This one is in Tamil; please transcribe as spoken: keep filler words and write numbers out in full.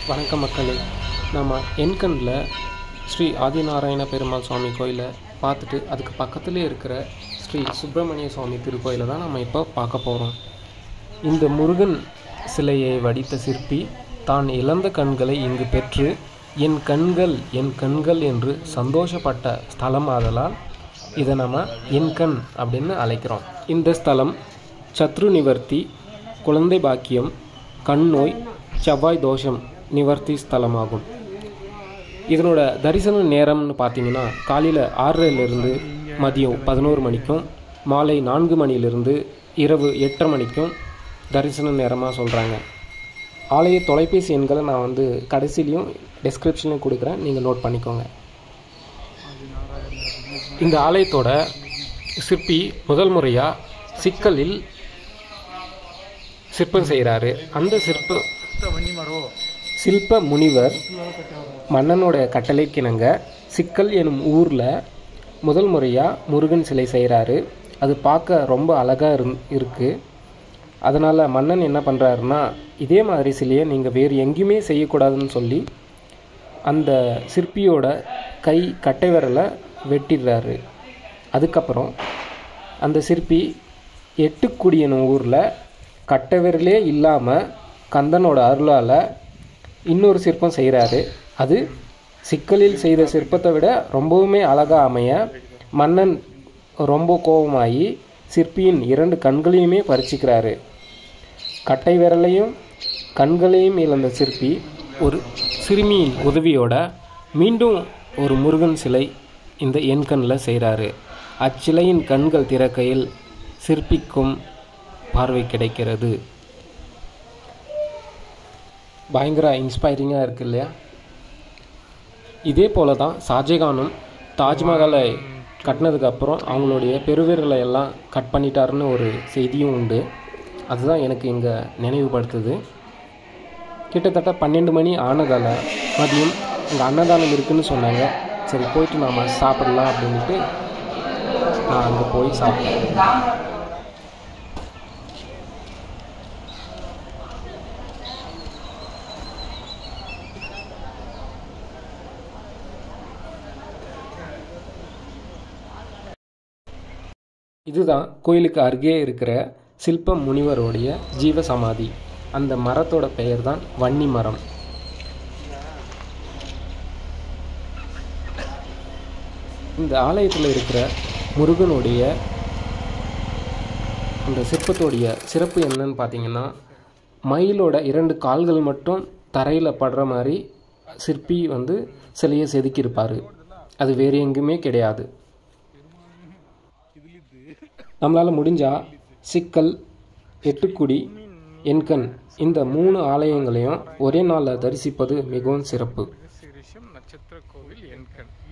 வணக்கம் மக்களே, நம்ம என்கண்ணில் ஸ்ரீ ஆதிநாராயண பெருமாள் சுவாமி கோயிலை பார்த்துட்டு அதுக்கு பக்கத்துலேயே இருக்கிற ஸ்ரீ சுப்பிரமணிய சுவாமி திருக்கோயிலை தான் நம்ம இப்போ பார்க்க போகிறோம். இந்த முருகன் சிலையை வடித்த சிற்பி தான் இழந்த கண்களை இங்கு பெற்று என் கண்கள் என் கண்கள் என்று சந்தோஷப்பட்ட ஸ்தலம் ஆதலால் இதை நம்ம என்கண் அப்படின்னு அழைக்கிறோம். இந்த ஸ்தலம் சத்ரு நிவர்த்தி, குழந்தை பாக்கியம், கண் நோய், செவ்வாய் தோஷம் நிவர்த்தி ஸ்தலமாகும். இதனோட தரிசன நேரம்னு பார்த்தீங்கன்னா காலையில் ஆறரைலேருந்து மதியம் பதினோரு மணிக்கும் மாலை நான்கு மணிலிருந்து இரவு எட்டரை மணிக்கும் தரிசன நேரமாக சொல்கிறாங்க. ஆலய தொலைபேசி எண்களை நான் வந்து கடைசிலையும் டிஸ்கிரிப்ஷன்லையும் கொடுக்குறேன், நீங்கள் நோட் பண்ணிக்கோங்க. இந்த ஆலயத்தோட சிற்பி முதல் முறையாக சிக்கலில் சிற்பம் செய்கிறாரு. அந்த சிற்ப சில்ப முனிவர் மன்னனோட கட்டளைக்கிணங்க சிக்கல் எனும் ஊரில் முதல் முறையாக முருகன் சிலை செய்கிறாரு. அது பார்க்க ரொம்ப அழகாக இரு இருக்குது அதனால் மன்னன் என்ன பண்ணுறாருன்னா, இதே மாதிரி சிலையை நீங்கள் வேறு எங்கேயுமே செய்யக்கூடாதுன்னு சொல்லி அந்த சிற்பியோட கை கட்டை விரலை வெட்டிடுறாரு. அதுக்கப்புறம் அந்த சிற்பி எட்டுக்குடி எனும் ஊரில் கட்டை விரலே இல்லாமல் கந்தனோட அருளால் இன்னொரு சிற்பம் செய்கிறாரு. அது சிக்கலில் செய்த சிற்பத்தை விட ரொம்பவுமே அழகாக அமைய மன்னன் ரொம்ப கோபமாகி சிற்பியின் இரண்டு கண்களையுமே பறிச்சுக்கிறாரு. கட்டை விரலையும் கண்களையும் இழந்த சிற்பி ஒரு சிறுமியின் உதவியோட மீண்டும் ஒரு முருகன் சிலை இந்த என்கண்ணில் செய்கிறாரு. அச்சிலையின் கண்கள் திறக்கையில் சிற்பிக்கும் பார்வை கிடைக்கிறது. பயங்கர இன்ஸ்பைரிங்காக இருக்குது இல்லையா? இதே போல தான் ஷாஜகானும் தாஜ்மஹாலை கட்டினதுக்கப்புறம் அவங்களுடைய பெருவிரலை எல்லாம் கட் பண்ணிட்டாருன்னு ஒரு செய்தியும் உண்டு. அதுதான் எனக்கு இங்கே நினைவுபடுத்துது. கிட்டத்தட்ட பன்னெண்டு மணி ஆனதால் மதியம் இங்கே அன்னதானம் இருக்குதுன்னு சொன்னாங்க. சரி, போயிட்டு நாம் சாப்பிடலாம் அப்படின்ட்டு நான் அங்கே போய் சாப்பிட்டேன். இதுதான் கோயிலுக்கு அருகே இருக்கிற சில்ப முனிவருடைய ஜீவ சமாதி. அந்த மரத்தோட பெயர் தான் வன்னி மரம். இந்த ஆலயத்தில் இருக்கிற முருகனுடைய அந்த சிற்பத்தோடைய சிறப்பு என்னன்னு பார்த்தீங்கன்னா, மயிலோட இரண்டு கால்கள் மட்டும் தரையில் படுற மாதிரி சிற்பி வந்து சிலையை செதுக்கியிருப்பார். அது வேறு எங்குமே கிடையாது. நம்மளால் முடிஞ்சால் சிக்கல், எட்டுக்குடி, என்கண் இந்த மூணு ஆலயங்களையும் ஒரே நாளில் தரிசிப்பது மிகவும் சிறப்பு. நட்சத்திர கோவில் என்கண்.